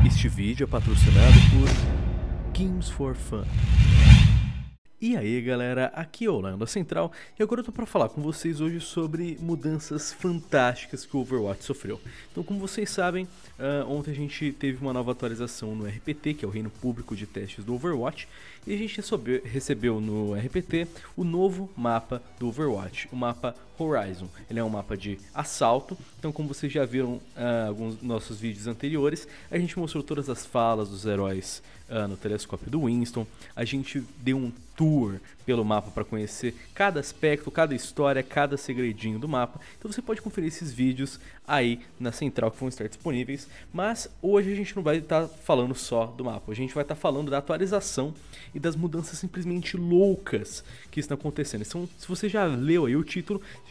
Este vídeo é patrocinado por Games for Fun. E aí galera, aqui é o Lion da Central e agora eu tô pra falar com vocês hoje sobre mudanças fantásticas que o Overwatch sofreu. Então, como vocês sabem, ontem a gente teve uma nova atualização no RPT, que é o Reino Público de Testes do Overwatch, e a gente recebeu no RPT o novo mapa do Overwatch, o mapa Horizon. Ele é um mapa de assalto, então como vocês já viram alguns nossos vídeos anteriores, a gente mostrou todas as falas dos heróis no telescópio do Winston, a gente deu um tour pelo mapa para conhecer cada aspecto, cada história, cada segredinho do mapa. Então você pode conferir esses vídeos aí na Central que vão estar disponíveis, mas hoje a gente não vai estar falando só do mapa, a gente vai estar falando da atualização e das mudanças simplesmente loucas que estão acontecendo. Então, se você já leu aí o título, você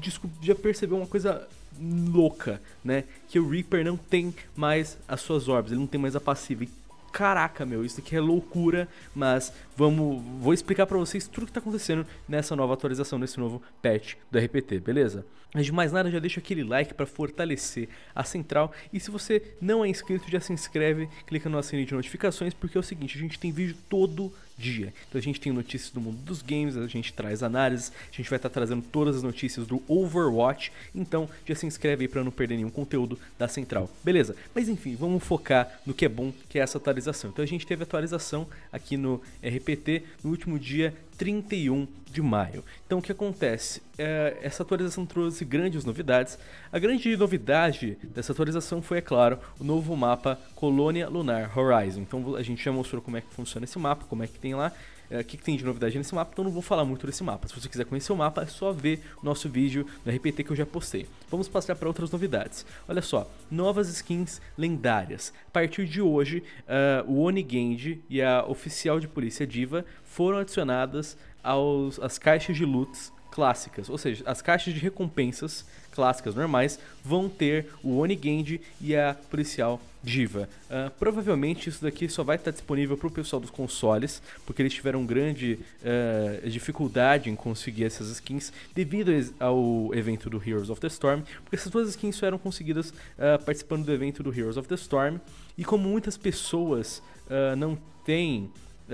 já percebeu uma coisa louca, né? Que o Reaper não tem mais as suas orbes, ele não tem mais a passiva. Caraca, meu, isso aqui é loucura, mas vou explicar pra vocês tudo que tá acontecendo nessa nova atualização, nesse novo patch do RPT, beleza? Antes de mais nada, já deixa aquele like pra fortalecer a Central, e se você não é inscrito, já se inscreve, clica no sininho de notificações, porque é o seguinte, a gente tem vídeo todo dia. Então a gente tem notícias do mundo dos games, a gente traz análises, a gente vai estar trazendo todas as notícias do Overwatch, então já se inscreve aí pra não perder nenhum conteúdo da Central, beleza? Mas enfim, vamos focar no que é bom, que é essa atualização. Então a gente teve atualização aqui no RPT no último dia 31 de maio. Então o que acontece? Essa atualização trouxe grandes novidades. A grande novidade dessa atualização foi, é claro, o novo mapa Colônia Lunar Horizon. Então a gente já mostrou como é que funciona esse mapa, como é que tem lá, o que tem de novidade nesse mapa, então não vou falar muito desse mapa. Se você quiser conhecer o mapa, é só ver o nosso vídeo no RPT que eu já postei. Vamos passar para outras novidades. Olha só, novas skins lendárias. A partir de hoje, o Onigenji e a Oficial de Polícia D.Va foram adicionadas às caixas de loots clássicas, ou seja, as caixas de recompensas clássicas normais vão ter o Onigenji e a Policial D.Va. Provavelmente isso daqui só vai estar disponível para o pessoal dos consoles, porque eles tiveram grande dificuldade em conseguir essas skins devido ao evento do Heroes of the Storm, porque essas duas skins só eram conseguidas participando do evento do Heroes of the Storm, e como muitas pessoas não têm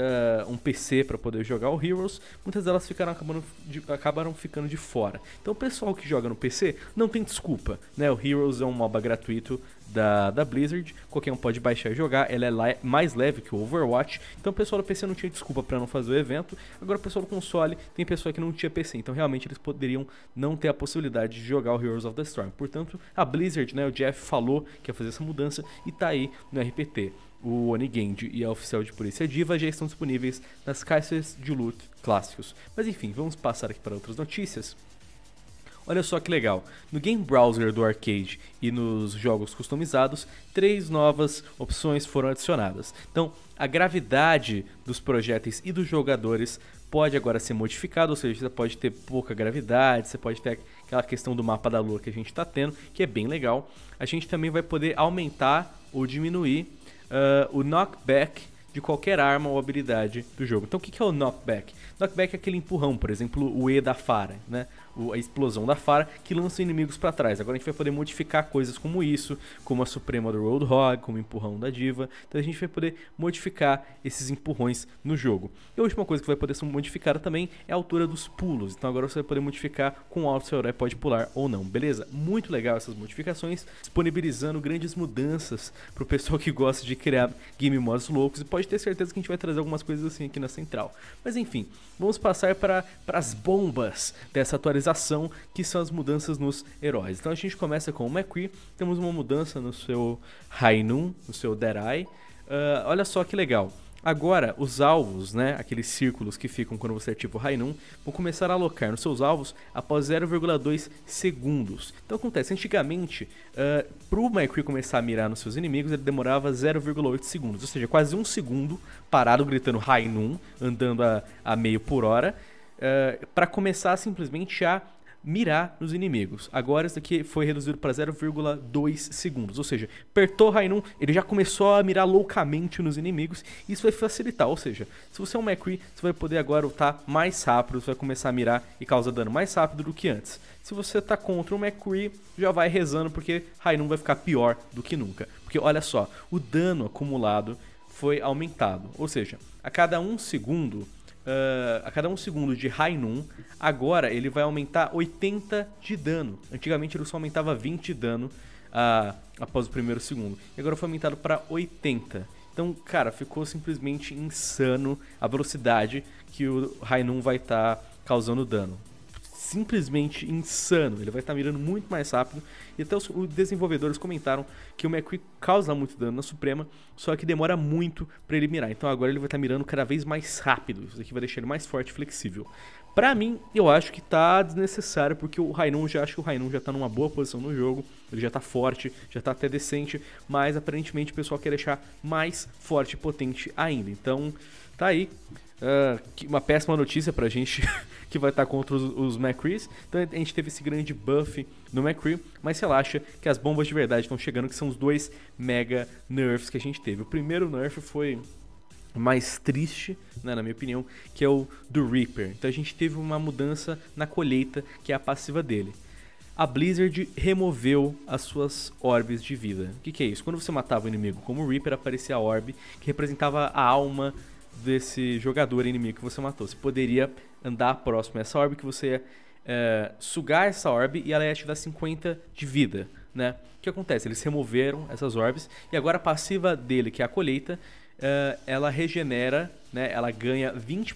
um PC para poder jogar o Heroes, muitas delas acabaram ficando de fora. Então o pessoal que joga no PC não tem desculpa, né? O Heroes é um MOBA gratuito da Blizzard, qualquer um pode baixar e jogar, ela é mais leve que o Overwatch, então o pessoal do PC não tinha desculpa para não fazer o evento. Agora o pessoal do console, tem pessoa que não tinha PC, então realmente eles poderiam não ter a possibilidade de jogar o Heroes of the Storm. Portanto, a Blizzard, né, o Jeff falou que ia fazer essa mudança e tá aí no RPT. O Onigenji e a Oficial de Polícia D.Va já estão disponíveis nas caixas de loot clássicos. Mas enfim, vamos passar aqui para outras notícias. Olha só que legal, no Game Browser do arcade e nos jogos customizados, 3 novas opções foram adicionadas. Então, a gravidade dos projéteis e dos jogadores pode agora ser modificada, ou seja, você pode ter pouca gravidade, você pode ter aquela questão do mapa da lua que a gente está tendo, que é bem legal. A gente também vai poder aumentar ou diminuir o knockback de qualquer arma ou habilidade do jogo. Então o que é o knockback? Knockback é aquele empurrão, por exemplo, o E da Pharah, né? A explosão da Pharah que lança inimigos para trás. Agora a gente vai poder modificar coisas como isso, como a Suprema do Roadhog, como o empurrão da D.Va. Então a gente vai poder modificar esses empurrões no jogo. E a última coisa que vai poder ser modificada também é a altura dos pulos. Então agora você vai poder modificar com o alto seu herói pode pular ou não, beleza? Muito legal essas modificações, disponibilizando grandes mudanças para o pessoal que gosta de criar game mods loucos, e pode ter certeza que a gente vai trazer algumas coisas assim aqui na Central. Mas enfim, vamos passar para as bombas dessa atualização, que são as mudanças nos heróis. Então a gente começa com o McCree, temos uma mudança no seu Rainun, no seu Deadeye. Olha só que legal. Agora, os alvos, né, aqueles círculos que ficam quando você ativa o Rainun, vão começar a alocar nos seus alvos após 0,2 segundos. Então acontece, antigamente, para o McCree começar a mirar nos seus inimigos, ele demorava 0,8 segundos, ou seja, quase 1 segundo parado gritando Rainun, andando a meio por hora, para começar simplesmente a mirar nos inimigos. Agora isso daqui foi reduzido para 0,2 segundos, ou seja, apertou Rainun, ele já começou a mirar loucamente nos inimigos. Isso vai facilitar, ou seja, se você é um McCree, você vai poder agora ultar mais rápido, você vai começar a mirar e causar dano mais rápido do que antes. Se você tá contra um McCree, já vai rezando porque Rainun vai ficar pior do que nunca. Porque olha só, o dano acumulado foi aumentado, ou seja, a cada um segundo de Rainun, agora ele vai aumentar 80 de dano. Antigamente ele só aumentava 20 de dano após o primeiro segundo, e agora foi aumentado para 80. Então, cara, ficou simplesmente insano a velocidade que o Rainun vai estar causando dano. Simplesmente insano, ele vai estar mirando muito mais rápido. E até os desenvolvedores comentaram que o McCree causa muito dano na Suprema, só que demora muito para ele mirar. Então agora ele vai estar mirando cada vez mais rápido, isso aqui vai deixar ele mais forte e flexível. Pra mim, eu acho que tá desnecessário, porque o Rainun, acho que o Rainun já tá numa boa posição no jogo, ele já tá forte, já tá até decente, mas aparentemente o pessoal quer deixar mais forte e potente ainda. Então, tá aí. Uma péssima notícia pra gente que vai estar contra os McCrees. Então a gente teve esse grande buff no McCree, mas relaxa que as bombas de verdade estão chegando, que são os 2 mega nerfs que a gente teve. O primeiro nerf foi mais triste, né, na minha opinião, que é o do Reaper. Então a gente teve uma mudança na colheita, que é a passiva dele. A Blizzard removeu as suas orbes de vida. O que é isso? Quando você matava o inimigo como o Reaper, aparecia a orbe que representava a alma desse jogador inimigo que você matou. Você poderia andar próximo a essa orbe, que você ia sugar essa orbe e ela ia te dar 50 de vida, né? O que acontece? Eles removeram essas orbes e agora a passiva dele, que é a colheita, ela regenera, né? Ela ganha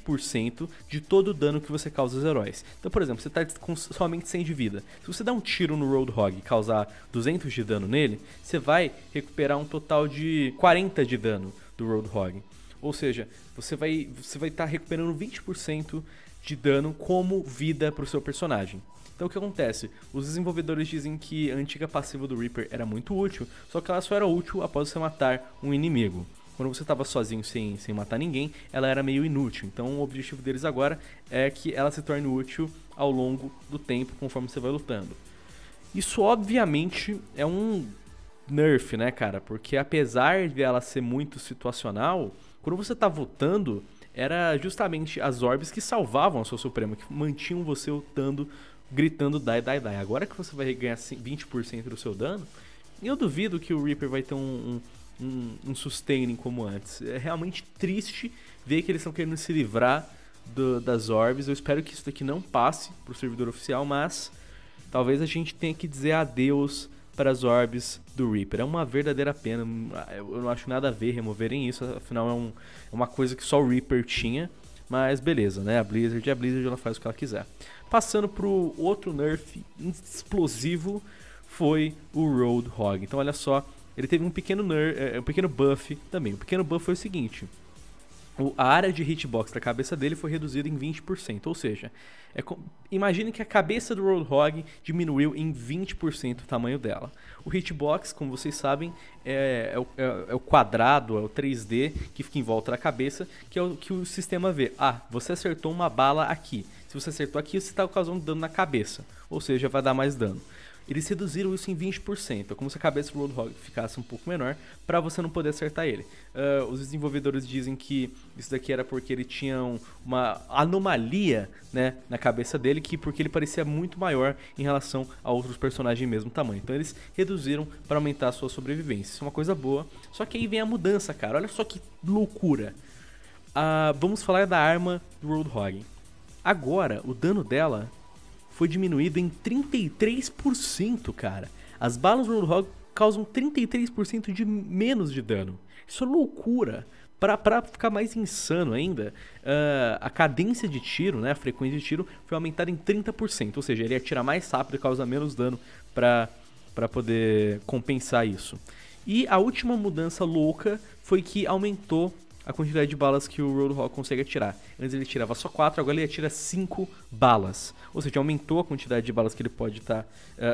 20% de todo o dano que você causa aos heróis. Então, por exemplo, você está com somente 100 de vida. Se você dar um tiro no Roadhog e causar 200 de dano nele, você vai recuperar um total de 40 de dano do Roadhog. Ou seja, você vai estar recuperando 20% de dano como vida para o seu personagem. Então o que acontece? Os desenvolvedores dizem que a antiga passiva do Reaper era muito útil, só que ela só era útil após você matar um inimigo. Quando você estava sozinho sem matar ninguém, ela era meio inútil. Então o objetivo deles agora é que ela se torne útil ao longo do tempo, conforme você vai lutando. Isso obviamente é um nerf, né, cara? Porque apesar de ela ser muito situacional, quando você tá lutando, era justamente as orbes que salvavam a sua Suprema, que mantinham você lutando, gritando die, die, die. Agora que você vai ganhar 20% do seu dano, eu duvido que o Reaper vai ter um sustaining como antes. É realmente triste ver que eles estão querendo se livrar das orbes. Eu espero que isso daqui não passe pro servidor oficial, mas talvez a gente tenha que dizer adeus para as orbes do Reaper. É uma verdadeira pena. Eu não acho nada a ver removerem isso, afinal é uma coisa que só o Reaper tinha, mas beleza, né? A Blizzard ela faz o que ela quiser. Passando pro outro nerf explosivo, foi o Roadhog. Então olha só, ele teve um pequeno buff também. O pequeno buff foi o seguinte: a área de hitbox da cabeça dele foi reduzida em 20%, ou seja, imagine que a cabeça do Roadhog diminuiu em 20% o tamanho dela. O hitbox, como vocês sabem, é o quadrado, é o 3D que fica em volta da cabeça, que é o que o sistema vê. Ah, você acertou uma bala aqui. Se você acertou aqui, você está causando dano na cabeça, ou seja, vai dar mais dano. Eles reduziram isso em 20%, é como se a cabeça do Roadhog ficasse um pouco menor, para você não poder acertar ele. Os desenvolvedores dizem que isso daqui era porque ele tinha uma anomalia, né, na cabeça dele, porque ele parecia muito maior em relação a outros personagens do mesmo tamanho. Então eles reduziram para aumentar a sua sobrevivência. Isso é uma coisa boa, só que aí vem a mudança, cara. Olha só que loucura. Vamos falar da arma do Roadhog. Agora, o dano dela foi diminuído em 33%, cara. As balas do Roadhog causam 33% de menos de dano. Isso é loucura. Pra ficar mais insano ainda, a cadência de tiro, né, a frequência de tiro, foi aumentada em 30%. Ou seja, ele atira mais rápido e causa menos dano pra poder compensar isso. E a última mudança louca foi que aumentou a quantidade de balas que o Roadhog consegue atirar. Antes ele tirava só 4, agora ele atira 5 balas. Ou seja, aumentou a quantidade de balas que ele pode estar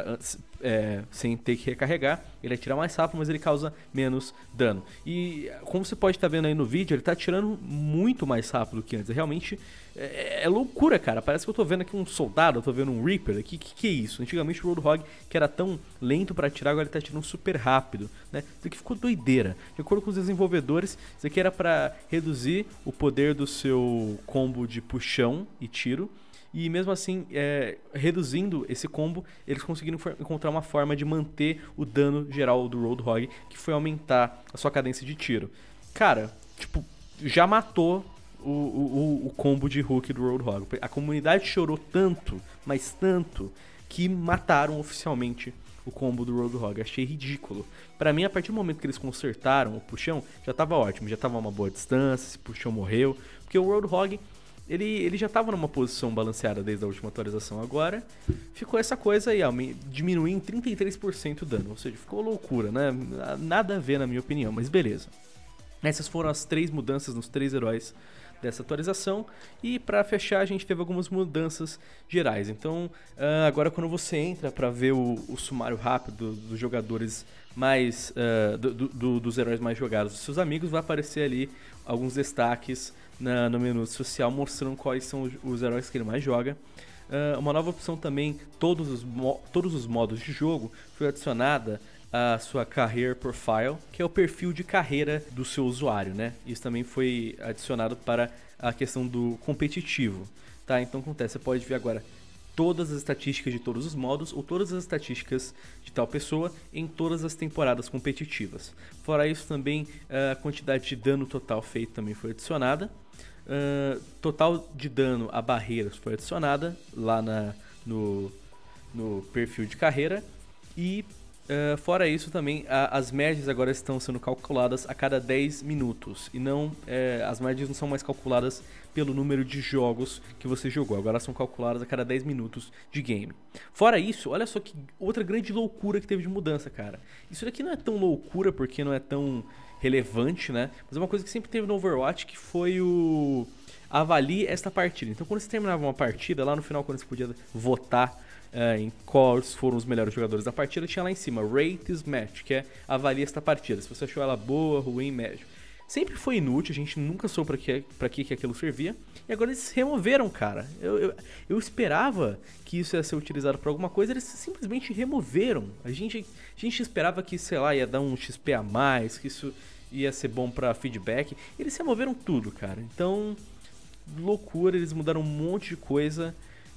sem ter que recarregar. Ele atira mais rápido, mas ele causa menos dano. E como você pode estar vendo aí no vídeo, ele está atirando muito mais rápido que antes. Realmente É loucura, cara. Parece que eu tô vendo aqui um soldado, eu tô vendo um Reaper. Que é isso? Antigamente o Roadhog, que era tão lento pra atirar, agora ele tá atirando super rápido, né? Isso aqui ficou doideira. De acordo com os desenvolvedores, isso aqui era pra reduzir o poder do seu combo de puxão e tiro. E mesmo assim, reduzindo esse combo, eles conseguiram encontrar uma forma de manter o dano geral do Roadhog, que foi aumentar a sua cadência de tiro. Cara, tipo, já matou o combo de hook do Roadhog. A comunidade chorou tanto, mas tanto, que mataram oficialmente o combo do Roadhog. Achei ridículo. Pra mim, a partir do momento que eles consertaram o puxão, já tava ótimo, já tava a uma boa distância, esse puxão morreu. Porque o Roadhog, ele já tava numa posição balanceada desde a última atualização. Agora, ficou essa coisa aí, diminuiu em 33% o dano. Ou seja, ficou loucura, né? Nada a ver, na minha opinião, mas beleza. Essas foram as 3 mudanças nos 3 heróis dessa atualização. E para fechar, a gente teve algumas mudanças gerais. Então, agora quando você entra para ver o sumário rápido dos jogadores mais dos heróis mais jogados dos seus amigos, vai aparecer ali alguns destaques no menu social mostrando quais são os heróis que ele mais joga. Uma nova opção também, todos os modos de jogo, foi adicionada a sua Career Profile, que é o perfil de carreira do seu usuário, né? Isso também foi adicionado para a questão do competitivo, tá? Então acontece, você pode ver agora todas as estatísticas de todos os modos ou todas as estatísticas de tal pessoa em todas as temporadas competitivas. Fora isso também, a quantidade de dano total feito também foi adicionada. Total de dano a barreiras foi adicionada lá no perfil de carreira. E fora isso também, as médias agora estão sendo calculadas a cada 10 minutos. E não, as médias não são mais calculadas pelo número de jogos que você jogou. Agora são calculadas a cada 10 minutos de game. Fora isso, olha só que outra grande loucura que teve de mudança, cara. Isso daqui não é tão loucura porque não é tão relevante, né? Mas é uma coisa que sempre teve no Overwatch, que foi o avalie esta partida. Então quando você terminava uma partida, lá no final quando você podia votar em quais foram os melhores jogadores da partida, tinha lá em cima Rate this match, que é avalie esta partida, se você achou ela boa, ruim, médio. Sempre foi inútil, a gente nunca soube pra que aquilo servia. E agora eles removeram, cara. Eu esperava que isso ia ser utilizado pra alguma coisa, eles simplesmente removeram. A gente esperava que, sei lá, ia dar um XP a mais, que isso ia ser bom pra feedback. Eles removeram tudo, cara. Então, loucura, eles mudaram um monte de coisa.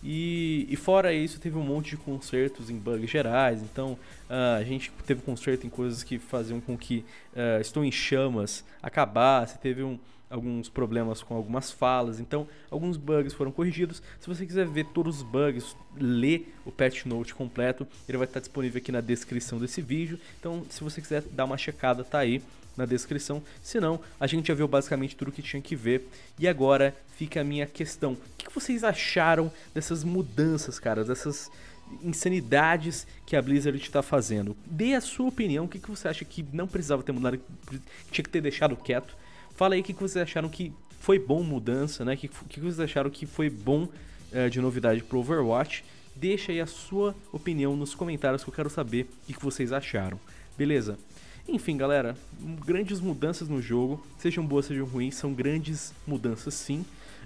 E fora isso, teve um monte de consertos em bugs gerais. Então a gente teve conserto em coisas que faziam com que Estou em Chamas acabasse. Teve alguns problemas com algumas falas. Então alguns bugs foram corrigidos. Se você quiser ver todos os bugs, ler o patch note completo, ele vai estar disponível aqui na descrição desse vídeo. Então se você quiser dar uma checada, tá aí na descrição. Se não, a gente já viu basicamente tudo que tinha que ver. E agora fica a minha questão: o que vocês acharam dessas mudanças, cara? Dessas insanidades que a Blizzard está fazendo? Dê a sua opinião. O que você acha que não precisava ter mudado, que tinha que ter deixado quieto? Fala aí o que vocês acharam que foi bom mudança, né? O que vocês acharam que foi bom de novidade pro Overwatch? Deixa aí a sua opinião nos comentários, que eu quero saber o que vocês acharam. Beleza? Enfim, galera, grandes mudanças no jogo, sejam boas, sejam ruins, são grandes mudanças sim.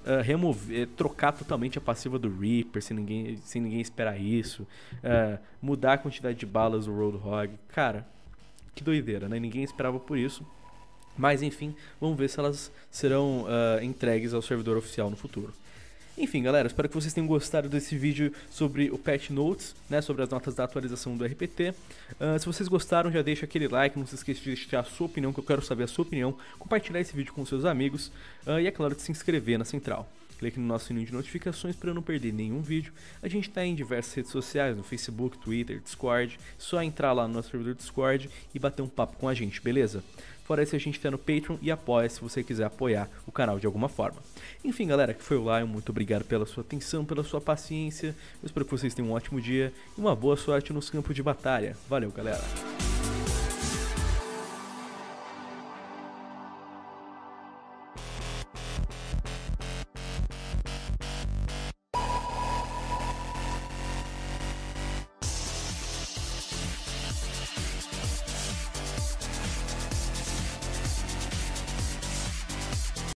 Trocar totalmente a passiva do Reaper, sem ninguém esperar isso. Mudar a quantidade de balas do Roadhog. Cara, que doideira, né? Ninguém esperava por isso. Mas enfim, vamos ver se elas serão entregues ao servidor oficial no futuro. Enfim, galera, espero que vocês tenham gostado desse vídeo sobre o Patch Notes, né, sobre as notas da atualização do RPT. Se vocês gostaram, já deixa aquele like, não se esqueça de deixar a sua opinião, que eu quero saber a sua opinião, compartilhar esse vídeo com seus amigos e, é claro, de se inscrever na Central. Clique no nosso sininho de notificações para não perder nenhum vídeo. A gente está em diversas redes sociais, no Facebook, Twitter, Discord. Só entrar lá no nosso servidor Discord e bater um papo com a gente, beleza? Fora isso, a gente tá no Patreon e apoia se você quiser apoiar o canal de alguma forma. Enfim, galera, que foi o Lion, muito obrigado pela sua atenção, pela sua paciência. Eu espero que vocês tenham um ótimo dia e uma boa sorte nos campos de batalha. Valeu, galera!